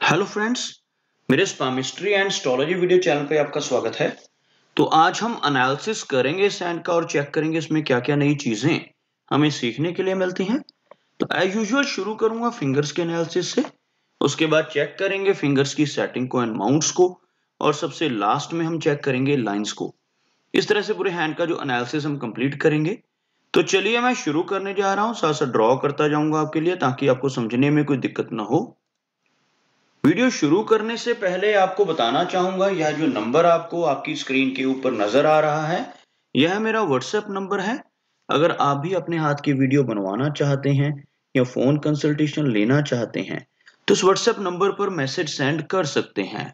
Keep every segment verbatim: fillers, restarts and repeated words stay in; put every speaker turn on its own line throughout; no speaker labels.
Hello friends, मेरे palmistry and astrology video channel पे आपका स्वागत है। तो आज हम एनालिसिस करेंगे सैंड का और चेक करेंगे इसमें क्या-क्या नई चीजें हमें सीखने के लिए मिलती हैं। तो एज यूजुअल शुरू करूंगा फिंगर्स के एनालिसिस से, उसके बाद चेक करेंगे फिंगर्स की सेटिंग को एंड माउंट्स को, और सबसे लास्ट में हम चेक करेंगे लाइंस को। इस तरह से पूरे हैंड का जो एनालिसिस हम कंप्लीट करेंगे। तो चलिए मैं शुरू करने जा रहा हूँ, साथ साथ ड्रॉ करता जाऊंगा आपके लिए ताकि आपको समझने में कोई दिक्कत ना हो। वीडियो शुरू करने से पहले आपको बताना चाहूंगा, यह जो नंबर आपको आपकी स्क्रीन के ऊपर नजर आ रहा है, यह मेरा व्हाट्सएप नंबर है। अगर आप भी अपने हाथ की वीडियो बनवाना चाहते हैं या फोन कंसल्टेशन लेना चाहते हैं तो इस व्हाट्सएप नंबर पर मैसेज सेंड कर सकते हैं।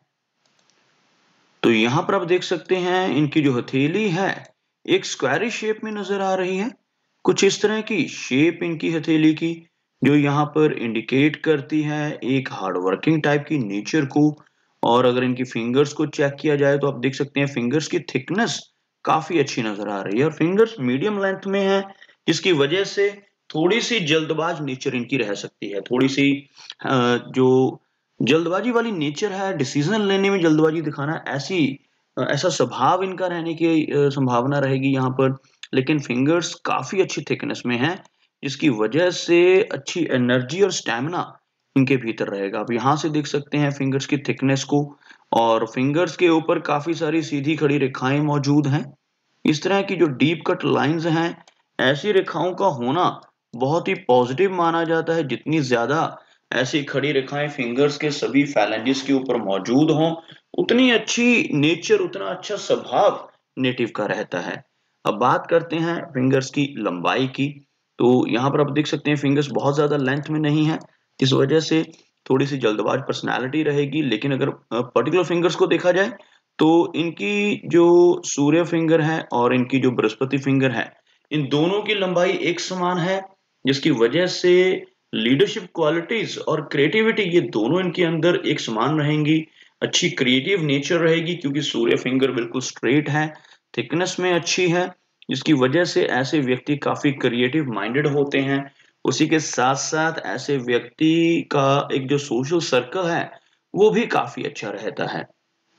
तो यहाँ पर आप देख सकते हैं इनकी जो हथेली है एक स्क्वायरिश शेप में नजर आ रही है। कुछ इस तरह की शेप इनकी हथेली की, जो यहाँ पर इंडिकेट करती है एक हार्ड वर्किंग टाइप की नेचर को। और अगर इनकी फिंगर्स को चेक किया जाए तो आप देख सकते हैं फिंगर्स की थिकनेस काफी अच्छी नजर आ रही है और फिंगर्स मीडियम लेंथ में है, जिसकी वजह से थोड़ी सी जल्दबाज नेचर इनकी रह सकती है। थोड़ी सी जो जल्दबाजी वाली नेचर है, डिसीजन लेने में जल्दबाजी दिखाना, ऐसी ऐसा स्वभाव इनका रहने की संभावना रहेगी यहाँ पर। लेकिन फिंगर्स काफी अच्छी थिकनेस में है, जिसकी वजह से अच्छी एनर्जी और स्टैमिना इनके भीतर रहेगा। आप यहाँ से देख सकते हैं फिंगर्स की थिकनेस को, और फिंगर्स के ऊपर काफी सारी सीधी खड़ी रेखाएं मौजूद हैं। इस तरह की जो डीप कट लाइंस हैं, ऐसी रेखाओं का होना बहुत ही पॉजिटिव माना जाता है। जितनी ज्यादा ऐसी खड़ी रेखाएं फिंगर्स के सभी फैलेंजेस के ऊपर मौजूद हों, उतनी अच्छी नेचर, उतना अच्छा स्वभाव नेटिव का रहता है। अब बात करते हैं फिंगर्स की लंबाई की। तो यहाँ पर आप देख सकते हैं फिंगर्स बहुत ज्यादा लेंथ में नहीं है, इस वजह से थोड़ी सी जल्दबाज पर्सनैलिटी रहेगी। लेकिन अगर पर्टिकुलर फिंगर्स को देखा जाए तो इनकी जो सूर्य फिंगर है और इनकी जो बृहस्पति फिंगर है, इन दोनों की लंबाई एक समान है, जिसकी वजह से लीडरशिप क्वालिटीज और क्रिएटिविटी ये दोनों इनके अंदर एक समान रहेंगी। अच्छी क्रिएटिव नेचर रहेगी क्योंकि सूर्य फिंगर बिल्कुल स्ट्रेट है, थिकनेस में अच्छी है, जिसकी वजह से ऐसे व्यक्ति काफी क्रिएटिव माइंडेड होते हैं। उसी के साथ साथ ऐसे व्यक्ति का एक जो सोशल सर्कल है वो भी काफी अच्छा रहता है।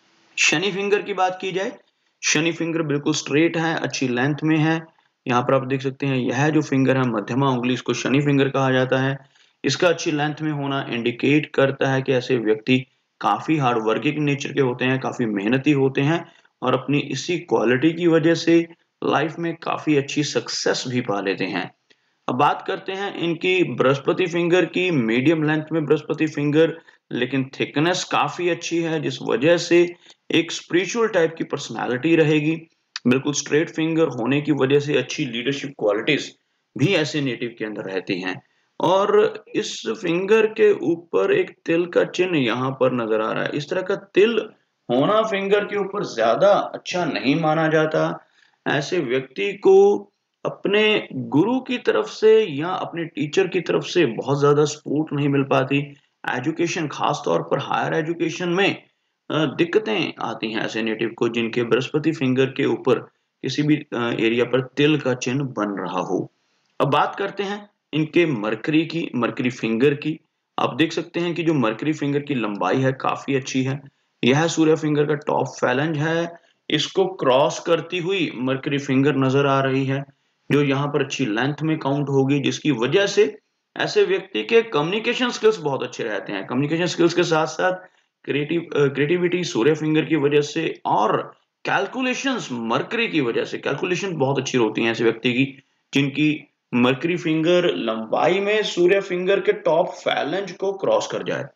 शनि फिंगर की बात की जाए, शनि फिंगर बिल्कुल स्ट्रेट है, अच्छी लेंथ में है। यहाँ पर आप देख सकते हैं यह जो फिंगर है मध्यमा उंगली, इसको शनि फिंगर कहा जाता है। इसका अच्छी लेंथ में होना इंडिकेट करता है कि ऐसे व्यक्ति काफी हार्ड वर्किंग नेचर के होते हैं, काफी मेहनती होते हैं, और अपनी इसी क्वालिटी की वजह से लाइफ में काफी अच्छी सक्सेस भी पा लेते हैं। अब बात करते हैं इनकी बृहस्पति फिंगर की। मीडियम लेंथ में बृहस्पति फिंगर, लेकिन थिकनेस काफी अच्छी है, जिस वजह से एक स्पिरिचुअल टाइप की पर्सनालिटी रहेगी। बिल्कुल स्ट्रेट फिंगर होने की वजह से अच्छी लीडरशिप क्वालिटीज भी ऐसे नेटिव के अंदर रहती हैं। और इस फिंगर के ऊपर एक तिल का चिन्ह यहाँ पर नजर आ रहा है। इस तरह का तिल होना फिंगर के ऊपर ज्यादा अच्छा नहीं माना जाता। ऐसे व्यक्ति को अपने गुरु की तरफ से या अपने टीचर की तरफ से बहुत ज्यादा सपोर्ट नहीं मिल पाती। एजुकेशन, खास तौर पर हायर एजुकेशन में दिक्कतें आती हैं ऐसे नेटिव को जिनके बृहस्पति फिंगर के ऊपर किसी भी एरिया पर तिल का चिन्ह बन रहा हो। अब बात करते हैं इनके मरकरी की, मरकरी फिंगर की। आप देख सकते हैं कि जो मरकरी फिंगर की लंबाई है काफी अच्छी है। यह सूर्य फिंगर का टॉप फैलेंज है, इसको क्रॉस करती हुई मरकरी फिंगर नजर आ रही है, जो यहाँ पर अच्छी लेंथ में काउंट होगी, जिसकी वजह से ऐसे व्यक्ति के कम्युनिकेशन स्किल्स बहुत अच्छे रहते हैं। कम्युनिकेशन स्किल्स के साथ साथ क्रिएटिव क्रिएटिविटी सूर्य फिंगर की वजह से, और कैलकुलेशंस मरकरी की वजह से, कैलकुलेशन बहुत अच्छी होती है ऐसे व्यक्ति की जिनकी मरकरी फिंगर लंबाई में सूर्य फिंगर के टॉप फैलेंज को क्रॉस कर जाए।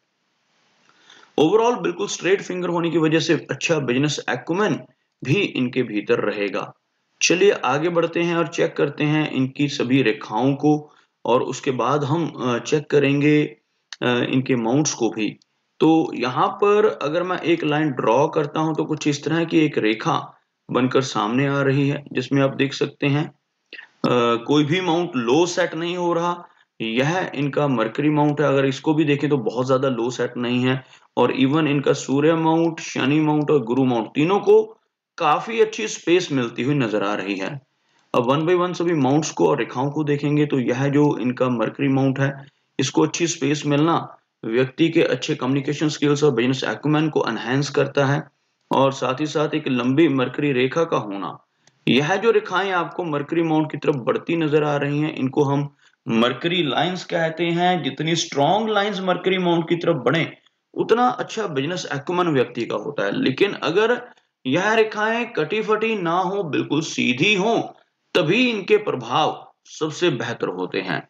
ओवरऑल बिल्कुल स्ट्रेट फिंगर होने की वजह से अच्छा बिजनेस एक्यूमेन भी इनके भीतर रहेगा। चलिए आगे बढ़ते हैं और चेक करते हैं इनकी सभी रेखाओं को, और उसके बाद हम चेक करेंगे इनके माउंट्स को भी। तो यहाँ पर अगर मैं एक लाइन ड्रॉ करता हूं तो कुछ इस तरह की एक रेखा बनकर सामने आ रही है, जिसमें आप देख सकते हैं Uh, कोई भी माउंट लो सेट नहीं हो रहा। यह इनका मरकरी माउंट है, अगर इसको भी देखें तो बहुत ज्यादा लो सेट नहीं है। और इवन इनका सूर्य माउंट, शनि माउंट और गुरु माउंट, तीनों को काफी अच्छी स्पेस मिलती हुई नजर आ रही है। अब वन बाय वन सभी माउंट्स को और रेखाओं को देखेंगे तो यह जो इनका मरकरी माउंट है, इसको अच्छी स्पेस मिलना व्यक्ति के अच्छे कम्युनिकेशन स्किल्स और बिजनेस एक्यूमेन को एनहांस करता है। और साथ ही साथ एक लंबी मरकरी रेखा का होना, यह जो रेखाएं आपको मरकरी माउंट की तरफ बढ़ती नजर आ रही हैं, इनको हम मरकरी लाइंस कहते हैं। जितनी स्ट्रॉन्ग लाइंस मरकरी माउंट की तरफ बढ़े, उतना अच्छा बिजनेस एक्यूमेन व्यक्ति का होता है। लेकिन अगर यह रेखाएं कटी फटी ना हो, बिल्कुल सीधी हो, तभी इनके प्रभाव सबसे बेहतर होते हैं।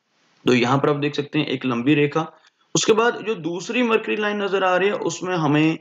तो यहाँ पर आप देख सकते हैं एक लंबी रेखा। उसके बाद जो दूसरी मरकरी लाइन नजर आ रही है, उसमें हमें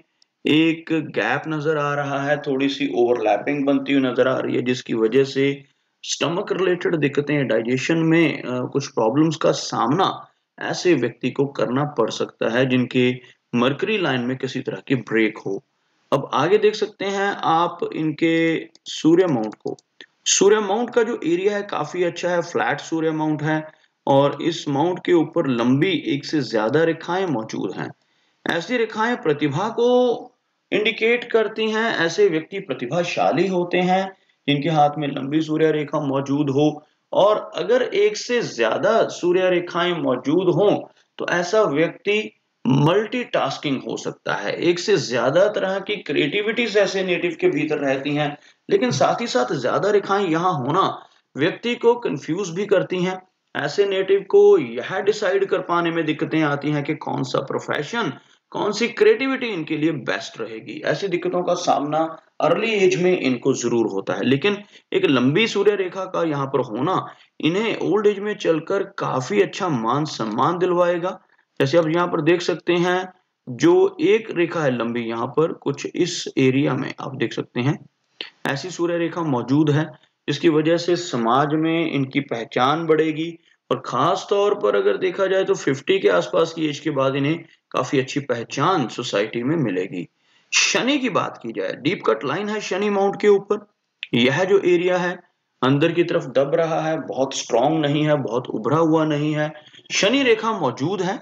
एक गैप नजर आ रहा है, थोड़ी सी ओवरलैपिंग बनती हुई नजर आ रही है, जिसकी वजह से स्टमक रिलेटेड दिक्कतें, डाइजेशन में आ, कुछ प्रॉब्लम्स का सामना ऐसे व्यक्ति को करना पड़ सकता है जिनके मरकरी लाइन में किसी तरह की ब्रेक हो। अब आगे देख सकते हैं आप इनके सूर्य माउंट को। सूर्य माउंट का जो एरिया है काफी अच्छा है, फ्लैट सूर्य माउंट है और इस माउंट के ऊपर लंबी एक से ज्यादा रेखाएं मौजूद हैं। ऐसी रेखाएं प्रतिभा को इंडिकेट करती हैं। ऐसे व्यक्ति प्रतिभाशाली होते हैं जिनके हाथ में लंबी सूर्य रेखा मौजूद हो। और अगर एक से ज्यादा सूर्य रेखाएं मौजूद हों, तो ऐसा व्यक्ति मल्टीटास्किंग हो सकता है। एक से ज्यादा तरह की क्रिएटिविटीज ऐसे नेटिव के भीतर रहती हैं, लेकिन साथ ही साथ ज्यादा रेखाएं यहाँ होना व्यक्ति को कंफ्यूज भी करती हैं। ऐसे नेटिव को यह डिसाइड कर पाने में दिक्कतें आती हैं कि कौन सा प्रोफेशन, कौन सी क्रिएटिविटी इनके लिए बेस्ट रहेगी। ऐसी दिक्कतों का सामना अर्ली एज में इनको जरूर होता है, लेकिन एक लंबी सूर्य रेखा का यहाँ पर होना इन्हें ओल्ड एज में चलकर काफी अच्छा मान सम्मान दिलवाएगा। जैसे आप यहाँ पर देख सकते हैं, जो एक रेखा है लंबी यहाँ पर कुछ इस एरिया में आप देख सकते हैं, ऐसी सूर्य रेखा मौजूद है, जिसकी वजह से समाज में इनकी पहचान बढ़ेगी। और खास तौर पर अगर देखा जाए तो पचास के आसपास की एज के बाद इन्हें काफी अच्छी पहचान सोसाइटी में मिलेगी। शनि की बात की जाए, डीप कट लाइन है शनि माउंट के ऊपर। यह जो एरिया है अंदर की तरफ दब रहा है, बहुत स्ट्रांग नहीं है, बहुत उभरा हुआ नहीं है। शनि रेखा मौजूद है,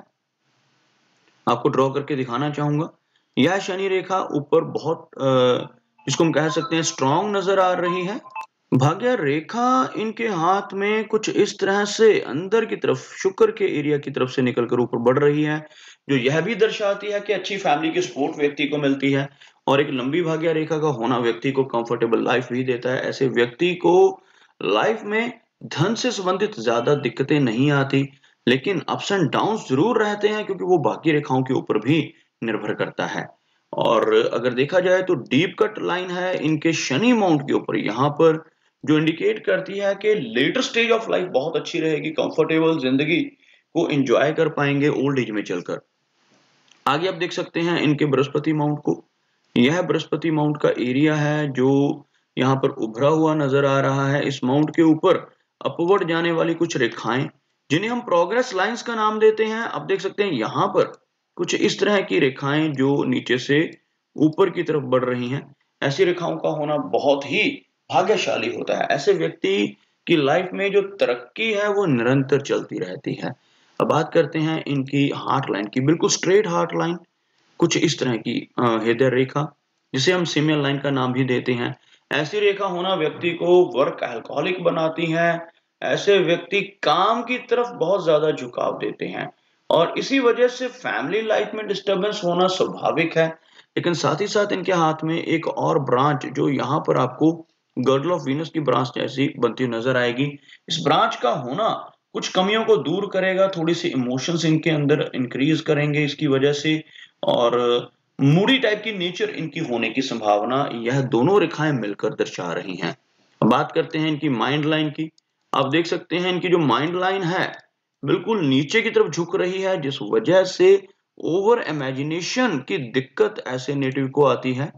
आपको ड्रॉ करके दिखाना चाहूंगा। यह शनि रेखा ऊपर बहुत इसको हम कह सकते हैं स्ट्रांग नजर आ रही है। भाग्य रेखा इनके हाथ में कुछ इस तरह से अंदर की तरफ शुक्र के एरिया की तरफ से निकलकर ऊपर बढ़ रही है, जो यह भी दर्शाती है कि अच्छी फैमिली की सपोर्ट व्यक्ति को मिलती है। और एक लंबी भाग्य रेखा का होना व्यक्ति को कंफर्टेबल लाइफ भी देता है। ऐसे व्यक्ति को लाइफ में धन से संबंधित ज्यादा दिक्कतें नहीं आती, लेकिन अप्स एंड डाउन जरूर रहते हैं, क्योंकि वो बाकी रेखाओं के ऊपर भी निर्भर करता है। और अगर देखा जाए तो डीप कट लाइन है इनके शनि माउंट के ऊपर, यहाँ पर जो इंडिकेट करती है कि लेटर स्टेज ऑफ लाइफ बहुत अच्छी रहेगी, कंफर्टेबल जिंदगी को एंजॉय कर पाएंगे ओल्ड एज में चलकर। आगे आप देख सकते हैं इनके बृहस्पति माउंट को। यह बृहस्पति माउंट का एरिया है जो यहाँ पर उभरा हुआ नजर आ रहा है। इस माउंट के ऊपर अपवर्ड जाने वाली कुछ रेखाएं, जिन्हें हम प्रोग्रेस लाइंस का नाम देते हैं, आप देख सकते हैं यहाँ पर कुछ इस तरह की रेखाएं जो नीचे से ऊपर की तरफ बढ़ रही हैं। ऐसी रेखाओं का होना बहुत ही भाग्यशाली होता है। ऐसे व्यक्ति की लाइफ में जो तरक्की है वो निरंतर चलती रहती है। अब बात करते हैं इनकी हार्ट लाइन की। बिल्कुल स्ट्रेट हार्ट लाइन, कुछ इस तरह की हृदय रेखा, जिसे हम सीमियल लाइन का नाम भी देते हैं। ऐसी रेखा होना व्यक्ति को वर्क अल्कोहलिक बनाती है। ऐसे व्यक्ति काम की तरफ बहुत ज्यादा झुकाव देते हैं और इसी वजह से फैमिली लाइफ में डिस्टरबेंस होना स्वाभाविक है। लेकिन साथ ही साथ इनके हाथ में एक और ब्रांच, जो यहाँ पर आपको गर्ल ऑफ वीनस की ब्रांच जैसी बनती हुई नजर आएगी, इस ब्रांच का होना कुछ कमियों को दूर करेगा। थोड़ी सी इमोशंस इनके अंदर इंक्रीज करेंगे इसकी वजह से, और मूडी टाइप की नेचर इनकी होने की संभावना यह दोनों रेखाएं मिलकर दर्शा रही हैं। अब बात करते हैं इनकी माइंड लाइन की। आप देख सकते हैं इनकी जो माइंड लाइन है बिल्कुल नीचे की तरफ झुक रही है, जिस वजह से ओवर इमेजिनेशन की दिक्कत ऐसे नेटिव को आती है।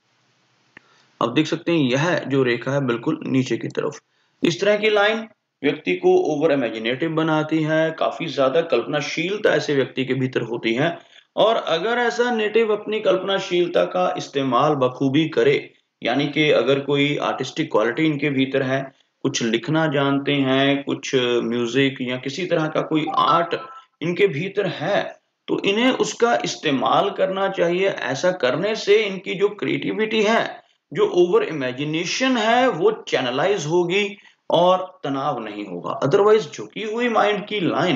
आप देख सकते हैं यह जो रेखा है बिल्कुल नीचे की तरफ, इस तरह की लाइन व्यक्ति को ओवर इमेजिनेटिव बनाती है। काफी ज्यादा कल्पनाशीलता ऐसे व्यक्ति के भीतर होती है, और अगर ऐसा नेटिव अपनी कल्पनाशीलता का इस्तेमाल बखूबी करे, यानी कि अगर कोई आर्टिस्टिक क्वालिटी इनके भीतर है, कुछ लिखना जानते हैं, कुछ म्यूजिक या किसी तरह का कोई आर्ट इनके भीतर है, तो इन्हें उसका इस्तेमाल करना चाहिए। ऐसा करने से इनकी जो क्रिएटिविटी है, जो ओवर इमेजिनेशन है, वो चैनलाइज होगी और तनाव नहीं होगा। अदरवाइज झुकी हुई माइंड की लाइन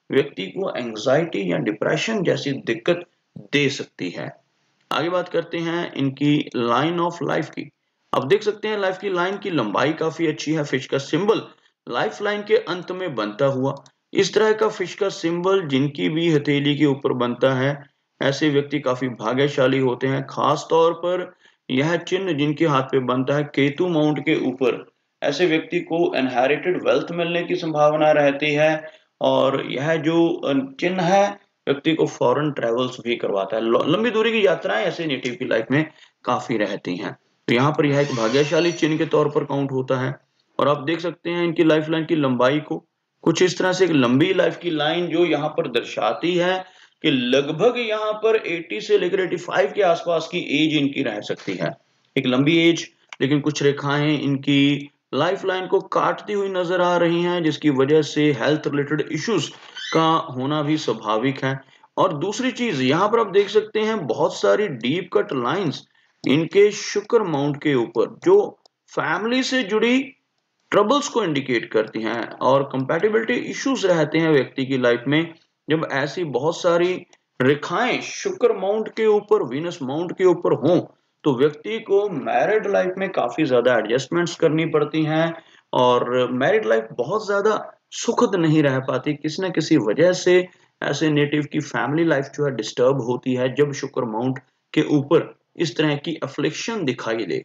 व्यक्ति को एंजाइटी या डिप्रेशन जैसी दिक्कत दे सकती है। आगे बात करते हैं इनकी लाइन ऑफ लाइफ की। अब देख सकते हैं लाइफ की लाइन की लंबाई काफी अच्छी है। फिश का सिंबल लाइफ लाइन के अंत में बनता हुआ इस तरह का फिश का सिंबल जिनकी भी हथेली के ऊपर बनता है, ऐसे व्यक्ति काफी भाग्यशाली होते हैं। खास तौर पर यह चिन्ह जिनके हाथ पे बनता है केतु माउंट के ऊपर, ऐसे व्यक्ति को इनहेरिटेड वेल्थ मिलने की संभावना रहती है। और यह जो चिन्ह है व्यक्ति को फॉरेन ट्रेवल्स भी करवाता है। लंबी दूरी की यात्राएं ऐसे नेटिव की लाइफ में काफी रहती हैं, तो यहाँ पर यह एक भाग्यशाली चिन्ह के तौर पर काउंट होता है। और आप देख सकते हैं इनकी लाइफ लाइन की लंबाई को कुछ इस तरह से, एक लंबी लाइफ की लाइन जो यहाँ पर दर्शाती है कि लगभग यहाँ पर अस्सी से लेकर पचासी के आसपास की एज इनकी रह सकती है। एक लंबी एज, लेकिन कुछ रेखाएं इनकी लाइफ लाइन को काटती हुई नजर आ रही हैं, जिसकी वजह से हेल्थ रिलेटेड इश्यूज का होना भी स्वाभाविक है। और दूसरी चीज यहाँ पर आप देख सकते हैं बहुत सारी डीप कट लाइंस इनके शुक्र माउंट के ऊपर, जो फैमिली से जुड़ी ट्रबल्स को इंडिकेट करती हैं और कंपैटिबिलिटी इश्यूज रहते हैं व्यक्ति की लाइफ में। जब ऐसी बहुत सारी रेखाएं शुक्र माउंट के ऊपर, वीनस माउंट के ऊपर हों, तो व्यक्ति को मैरिड लाइफ में काफी ज्यादा एडजस्टमेंट्स करनी पड़ती हैं और मैरिड लाइफ बहुत ज्यादा सुखद नहीं रह पाती। किसी न किसी वजह से ऐसे नेटिव की फैमिली लाइफ जो है डिस्टर्ब होती है जब शुक्र माउंट के ऊपर इस तरह की अफ्लिक्शन दिखाई दे।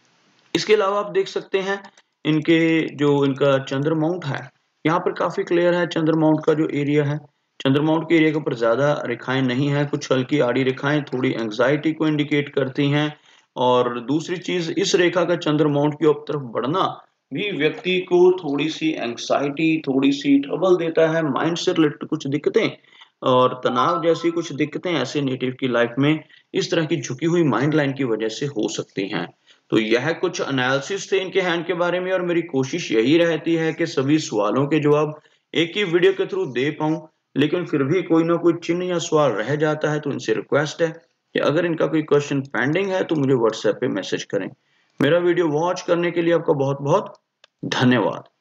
इसके अलावा आप देख सकते हैं इनके जो इनका चंद्र माउंट है, यहाँ पर काफी क्लियर है चंद्र माउंट का जो एरिया है। चंद्र माउंट के एरिया के ऊपर ज्यादा रेखाएं नहीं है, कुछ हल्की आड़ी रेखाएं थोड़ी एंजाइटी को इंडिकेट करती हैं। और दूसरी चीज, इस रेखा का चंद्र माउंट की तरफ बढ़ना भी व्यक्ति को थोड़ी सी एंजाइटी, थोड़ी सी ट्रबल देता है। माइंड से रिलेटेड कुछ दिक्कतें और तनाव जैसी कुछ दिक्कतें ऐसे नेटिव की लाइफ में इस तरह की झुकी हुई माइंड लाइन की वजह से हो सकती हैं। तो यह कुछ एनालिसिस थे इनके हैंड के बारे में और मेरी कोशिश यही रहती है कि सभी सवालों के जवाब एक ही वीडियो के थ्रू दे पाऊं, लेकिन फिर भी कोई ना कोई चिन्ह या सवाल रह जाता है तो इनसे रिक्वेस्ट है कि अगर इनका कोई क्वेश्चन पेंडिंग है तो मुझे व्हाट्सएप पे मैसेज करें। मेरा वीडियो वॉच करने के लिए आपका बहुत बहुत धन्यवाद।